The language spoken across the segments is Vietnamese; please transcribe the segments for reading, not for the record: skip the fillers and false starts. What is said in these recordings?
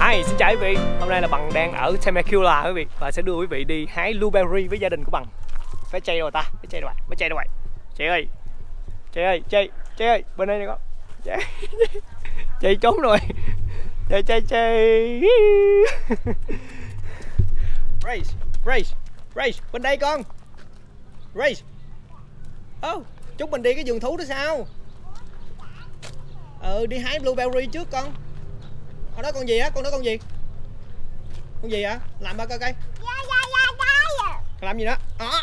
Hi, xin chào quý vị. Hôm nay là Bằng đang ở Temecula quý vị và sẽ đưa quý vị đi hái blueberry với gia đình của Bằng. Phải chay rồi ta, phải chay rồi, phải chay rồi. Chị ơi, chị ơi, chị ơi, bên đây nè con. Chị trốn rồi. Chị. Race, bên đây con. Race. Chúng mình đi cái vườn thú đó sao? Đi hái blueberry trước con. Ở đó con gì á? Con đó con gì? Con gì hả? Làm ba coi coi. Làm gì đó?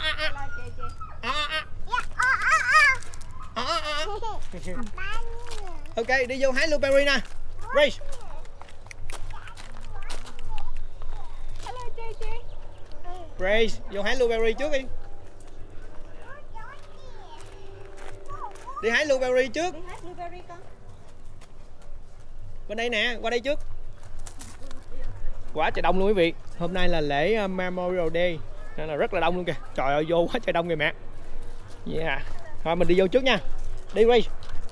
Ok, đi vô hái blueberry nè. Race. Race, vô hái blueberry trước đi. Đi hái blueberry trước. Đi hái blueberry con. Bên đây nè, qua đây trước. Quá trời đông luôn quý vị. Hôm nay là lễ Memorial Day nên là rất là đông luôn kìa. Trời ơi, vô quá trời đông kìa mẹ. Yeah. Thôi mình đi vô trước nha. Đi Race.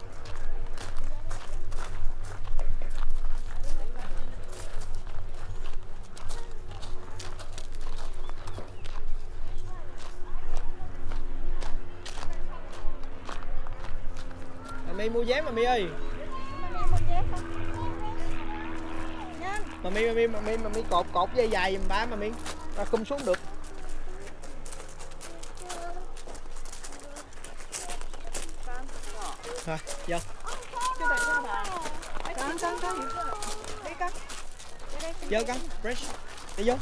Mami mua vé Mami ơi. Mami cột dây dài giùm ba Mami. Ra khum xuống được. Rồi, vô. Vô con, Race. Đi vô.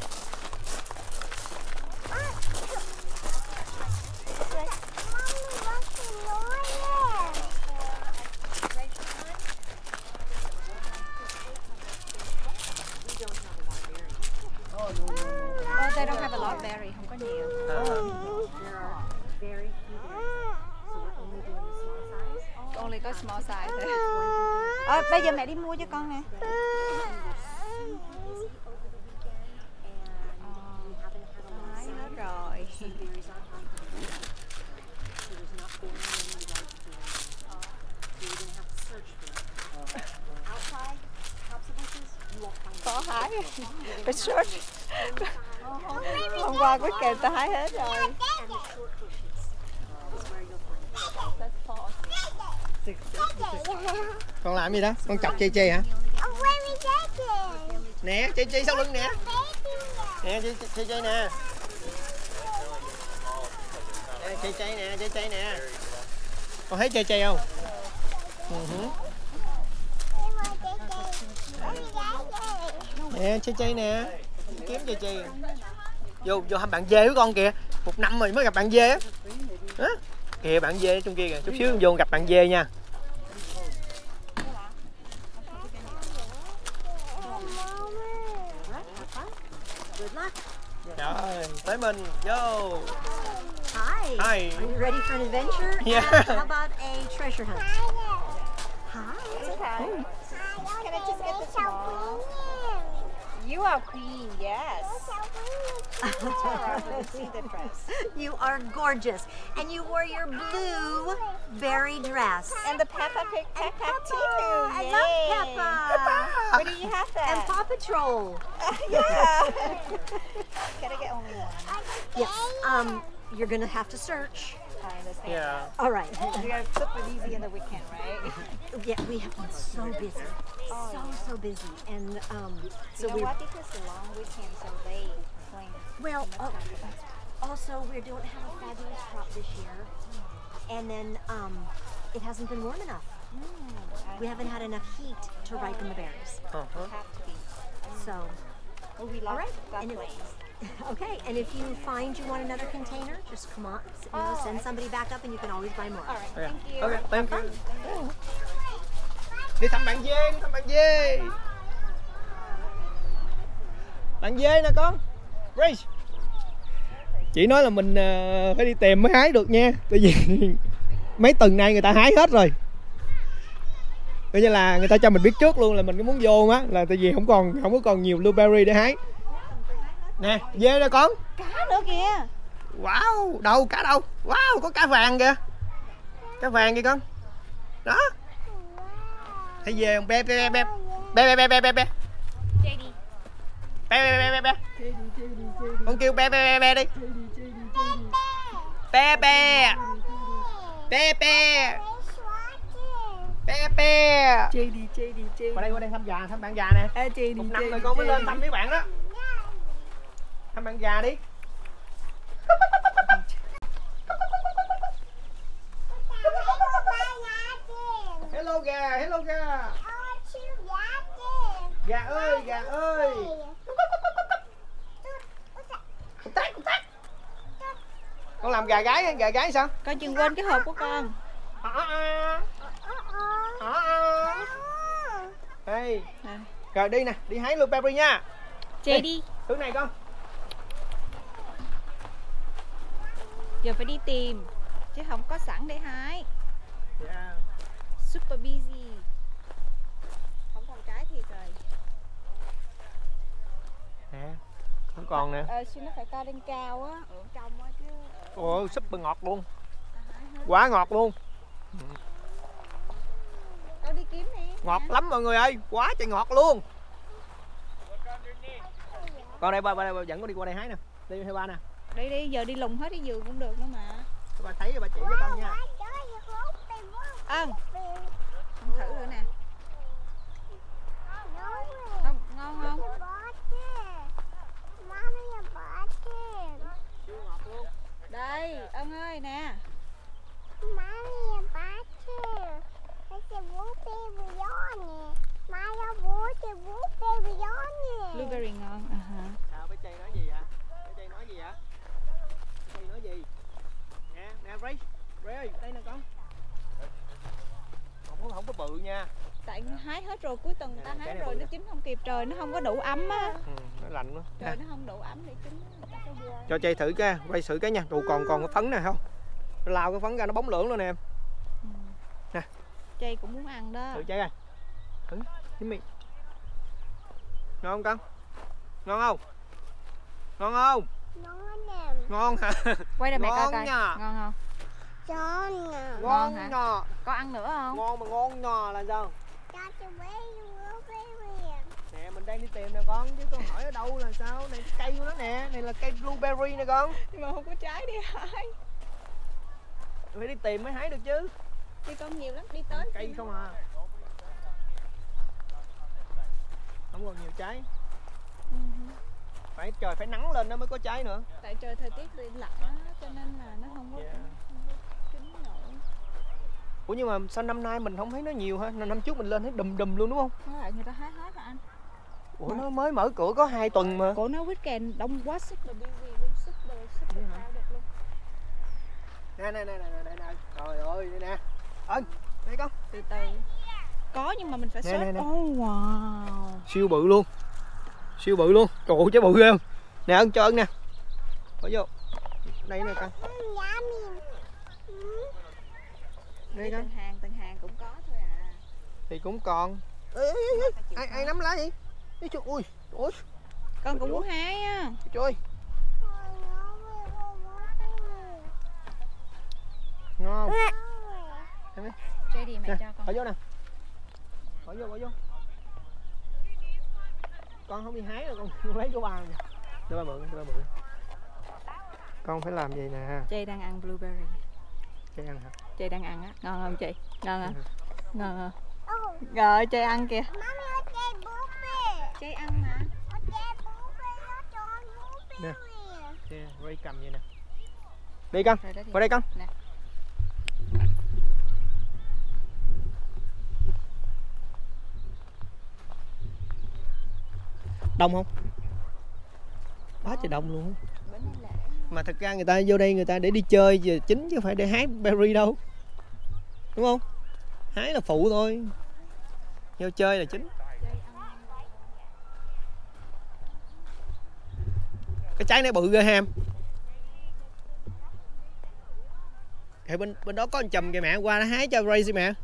They don't have a lot of berry, không có nhiều. Only có small size thôi. Bây giờ mẹ đi mua cho con nè. Hái hết rồi. Có hái. Phải search. Hôm qua cuối kèm ta hái hết rồi. Con làm gì đó? Con chọc Chi hả? Nè, Chi sau lưng nè. Nè, Chi nè. Nè, Chi nè. Con thấy Chi không? Nè, Chi nè. Kiếm Chi. Vô hâm bạn dê với con kìa. 1 năm rồi mới gặp bạn dê á. Kìa bạn dê trong kia kìa. Chút xíu vô gặp bạn dê nha. Rồi, tới mình. Vô. Hi. Are you ready for an adventure? Yeah. How about a treasure hunt? Hi. It's okay. Can I just get the small? You are queen, yes. See the dress. You are gorgeous, and you wore your blueberry dress. And the Peppa Pig backpack too. I love Peppa. Where do you have that? And Paw Patrol. Yeah. Can I get only one? Yes. You're gonna have to search. I understand. Yeah. All right. You guys super busy in the weekend, right? Yeah, we have been so busy. So busy, and so you know what? Because it's a long weekend, so they claim. Well, also we don't have a fabulous crop this year, and then it hasn't been warm enough. We haven't had enough heat to ripen the berries. Have to be. So, Well, we love all right. that And place. Okay, and if you find you want another container, just come on, send somebody back up, and you can always buy more. All right. Yeah. Thank you. Okay, thank you. Đi thăm bạn dê, Bạn dê nè con. Race. Chị nói là mình phải đi tìm mới hái được nha. Tại vì mấy tuần nay người ta hái hết rồi. Coi như là người ta cho mình biết trước luôn là mình có muốn vô á, là tại vì không có còn nhiều blueberry để hái. Nè, dê nè con. Cá nữa kìa. Wow, đâu cá đâu. Wow, có cá vàng kìa. Cá vàng kìa con. Đó. Thấy dê không? Bé. JD. Be be be be. Con kêu be be be be đi. Be be. Be be. Be be. Chơi đi. Qua đây thăm bạn già nè. Chơi đi. Một năm rồi con mới lên thăm mấy bạn đó. Thăm bạn già đi. Hello gà. Gà ơi. Cục tác. Con làm gà gái sao? Con chừng quên cái hộp của con. Đây. Rồi đi nè, đi hái blueberry nha. Chơi đi. Thứ này con. Giờ phải đi tìm chứ không có sẵn để hái. Yeah. Super busy. Không còn trái thiệt rồi. Nè, không còn nè. Chứ nó phải cao lên cao á, ở trong á chứ. Ôi, super ngọt luôn. Quá ngọt luôn. Con đi kiếm nè. Ngọt lắm mọi người ơi, quá trời ngọt luôn. Con đây ba dẫn con đi qua đây hái nè. Đi theo ba nè. Đi giờ đi lùng hết cái vườn cũng được nữa mà. Bà thấy rồi bà chỉ cho con nha. Con thử nữa nè. Không, ngon không? Đây, Ân ơi nè. Blueberry ngon. Sao bé Chay nói gì vậy? Bé Chay nói gì vậy? Bé Chay nói gì? Nè Ray ơi, đây nè con. Không có bự nha. Tại hái hết rồi, cuối tuần ta hái rồi nó chín không kịp, trời nó không có đủ ấm á. Nó lạnh quá. Trời nó không đủ ấm để chín. Cho Chay thử cái, Ray thử cái nha. Rồi còn cái phấn này không? Nó lao cái phấn ra nó bóng lưỡng luôn nè em. Nè. Chay cũng muốn ăn đó. Thử Chay coi. Thử, chín miệng. Ngon không con? Ngon không? Ngon không? Ngon hả? Quay đây mẹ coi ngon coi. nha. Ngon không? Ngon hả? nha. Có ăn nữa không? Ngon mà ngon nha là sao? Nè mình đang đi tìm nè con, chứ con hỏi ở đâu là sao? Này cây của nó nè, này là cây blueberry nè con. Nhưng mà không có trái đi hái. Phải đi tìm mới hái được chứ. Đi con nhiều lắm, đi tới. Cây không à. Không còn nhiều trái. Phải trời phải nắng lên nó mới có trái nữa. Tại trời thời tiết lạnh á, cho nên là nó không có chín nổi. Ủa nhưng mà sao năm nay mình không thấy nó nhiều ha? Năm trước mình lên thấy đùm luôn đúng không? Với lại người ta hái hết mà anh. Ủa nó mới mở cửa có 2 tuần mà. Cổ nó weekend đông quá, super busy luôn, super crowded luôn. Nè. Trời ơi, đây nè. Đây con. Từ từ. Có nhưng mà mình phải Nè, search. nè. Oh wow. Siêu bự luôn. Trời ơi, trái bự ghê không? Nè Ân cho Ân nè. Bỏ vô. Đây nè con. Đây con. Từng hàng cũng có thôi à. Thì cũng còn. Ai nắm lá gì? Ui. Con cũng muốn hái á. Trời ơi. Ngon. Chơi đi mẹ cho con. Bỏ vô nè. Bỏ vô. Con không đi hái rồi con lấy của ba nè. Đưa ba mượn. Con phải làm gì nè. Chị đang ăn blueberry. Chị ăn hả? Chị đang ăn á, ngon không chị? Ngon hả? Ngon không? Rồi chị ăn kìa. Chị ăn mà. Nè. Ray cầm vậy nè. Đi con. Qua đây con. Nè. Đông không? Quá trời đông luôn. Mà thật ra người ta vô đây người ta để đi chơi giờ chính chứ không phải để hái berry đâu. Đúng không? Hái là phụ thôi. Vô chơi là chính. Cái trái này bự ghê em. Thì bên đó có anh chùm kìa mẹ, qua nó hái cho Ray mẹ.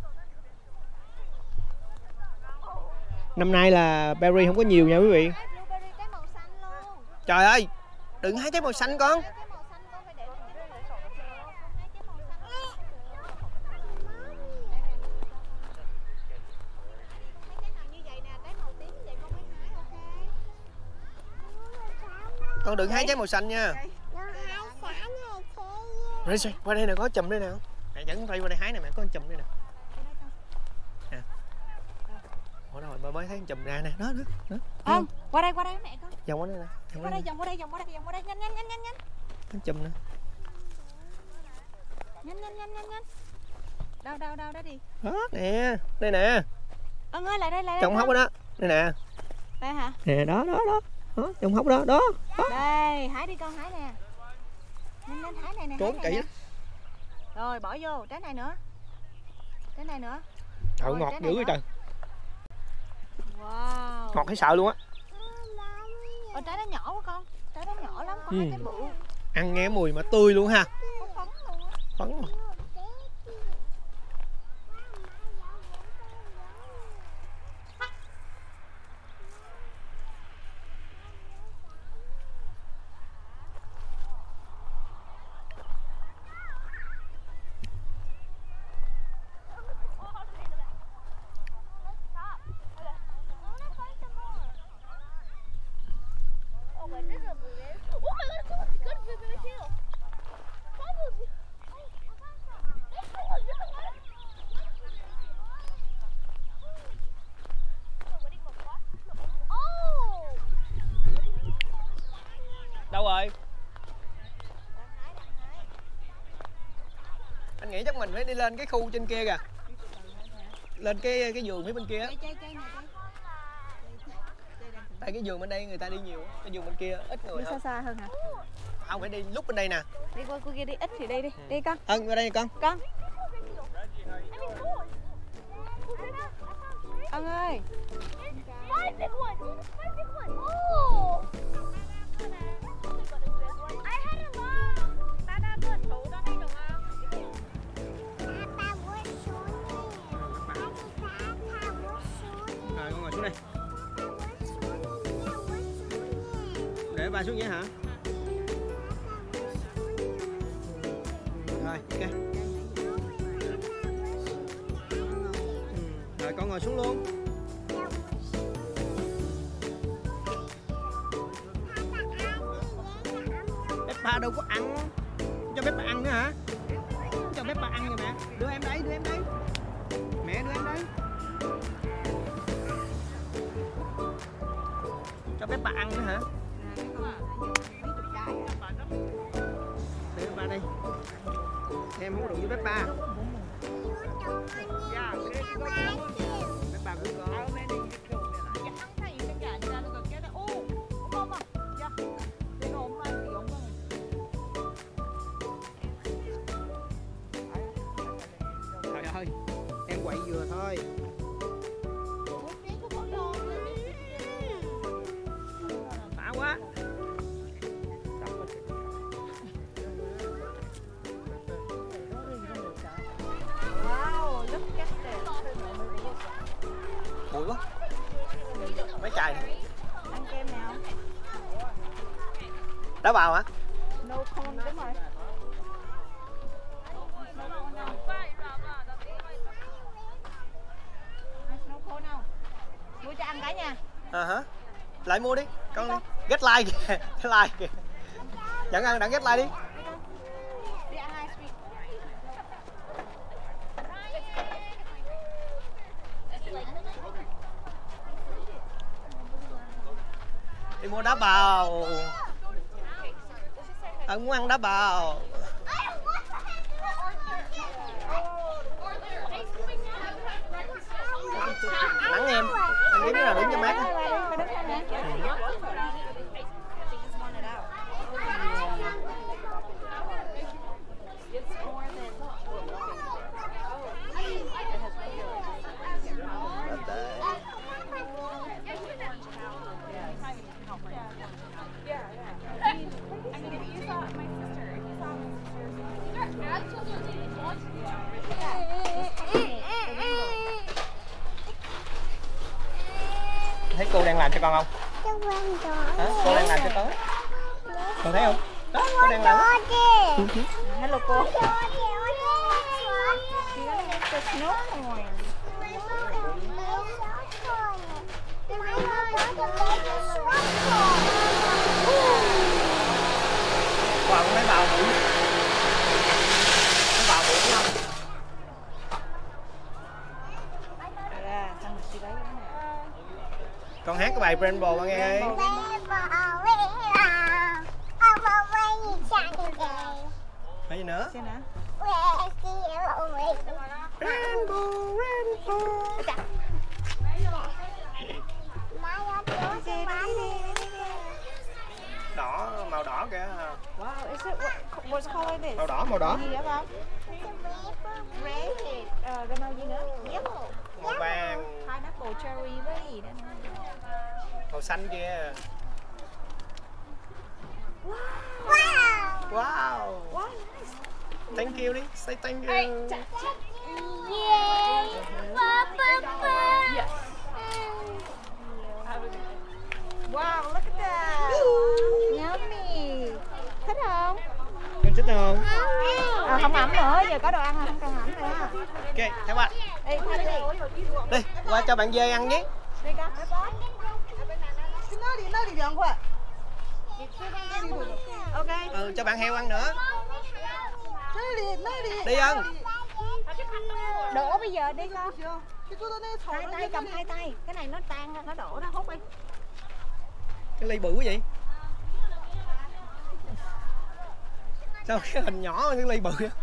Năm nay là berry không có nhiều nha quý vị. Trời ơi, đừng hái trái màu xanh con. Con đừng hái trái màu xanh nha. Grace, qua đây nè, có chùm đây nè. Mẹ dẫn Ray qua đây hái nè, mẹ có chùm đây nè. Nè. Ủa đâu rồi, bà mới thấy chùm ra nè, đó. Không, qua đây mẹ con. Vòng qua đây nè. Vòng qua đây, nhanh. Có chùm nè. Nhanh. Đâu đó đi. Đó nè, đây nè. Ân ơi, lại đây. Trong hốc đó. Đây nè. Đây hả? Nè, đó. Đó, trong hốc đó. Đó. Đây, hái đi con, hái nè. Nhanh hái này. Trốn kỹ lắm. Rồi, bỏ vô, trái này nữa. Trời, ngọt dữ vậy trời. Wow. Ngọt thấy sợ luôn á. Trái đó nhỏ quá con. Trái đó nhỏ lắm, con cái bự. Ăn nghe mùi mà tươi luôn ha. Có phấn luôn á. Phấn mà. Đâu rồi? Anh nghĩ chắc mình phải đi lên cái khu trên kia kìa. Lên cái vườn phía bên kia á. Tại cái vườn bên đây người ta đi nhiều, cái vườn bên kia ít người Đi hơn. xa hơn hả? Không, phải đi lúc bên đây nè. Đi qua kia đi, ít thì đi đi. Đi con. Qua đây nè con. Ân ơi. Rồi con ngồi xuống đây. Để ba xuống nhé hả? Rồi, ok. Rồi con ngồi xuống luôn. Peppa đâu có ăn. Cho Peppa ăn nữa hả? Cho Peppa ăn rồi mẹ. Đưa em đây. Mẹ đưa em đây. Cho Peppa ăn nữa hả? Để Peppa đây. Em không có đụng với Peppa. Peppa cũng có. Trời ơi, em quậy vừa thôi. Phá quá. Wow, look at this. Bụi quá. Mấy chai này. Ăn kem nào? Đá bào hả? No cone, đúng rồi. No cone đâu? Mua cho ăn cái nha. Hả? Lại mua đi. Con đi. Get like kìa. Get like kìa. Dẫn ăn đặng get like đi. Đi ăn ice cream. Đi mua đá bào. Tao muốn ăn đá bào. Nắng em. Anh kiếm cái nào đứng cho mát. Thấy cô đang làm cho con không? Hả? Cô đang làm cho con. Con thấy không? Đó, cô đang làm. Hello cô. The snow horn. Ooh. Con hát cái bài Rainbow ba nghe. Hay gì nữa? Xem nào. Rainbow, rainbow. Đỏ, màu đỏ kìa. Wow, is it what's color this? Màu đỏ, màu đỏ. Gì vậy con? Red. Cái màu gì nữa? Yellow. Màu vàng. Pineapple, cherry với gì đó. Màu xanh kia. Wow. Wow. Wow, nice. Thank you đi. Say thank you. Yes. Wow, look at that. Yummy. Thích không? Con thích không? Không ẩm nữa, giờ có đồ ăn rồi, không cần ẩm nữa. Ok, theo bạn. Đi, Thanh đi. Đi, qua cho bạn dê ăn nhé. Đi con. Ok. Ừ, cho bạn heo ăn nữa. Đi ăn. Đổ bây giờ đi con. Hai tay, cầm hai tay. Cái này nó tan ra, nó đổ, nó hút đi. Cái ly bự quá vậy? Sao cái hình nhỏ hơn cái ly bự vậy?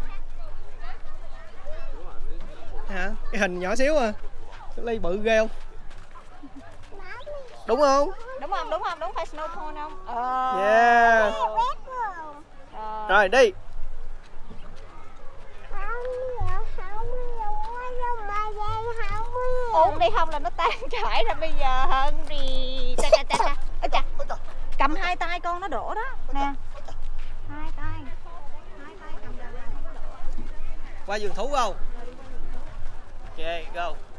Hả? Cái hình nhỏ xíu à. Cái ly bự ghê không? Đúng không? Đúng không? Đúng không? Đúng phải snow cone không? Yeah. Rồi đi. Uống đi không là nó tan chảy ra bây giờ hơn đi. Chà. Cầm hai tay con nó đổ đó. Nè. Hai tay cầm ra nó đổ. Qua vườn thú không? Ok, go.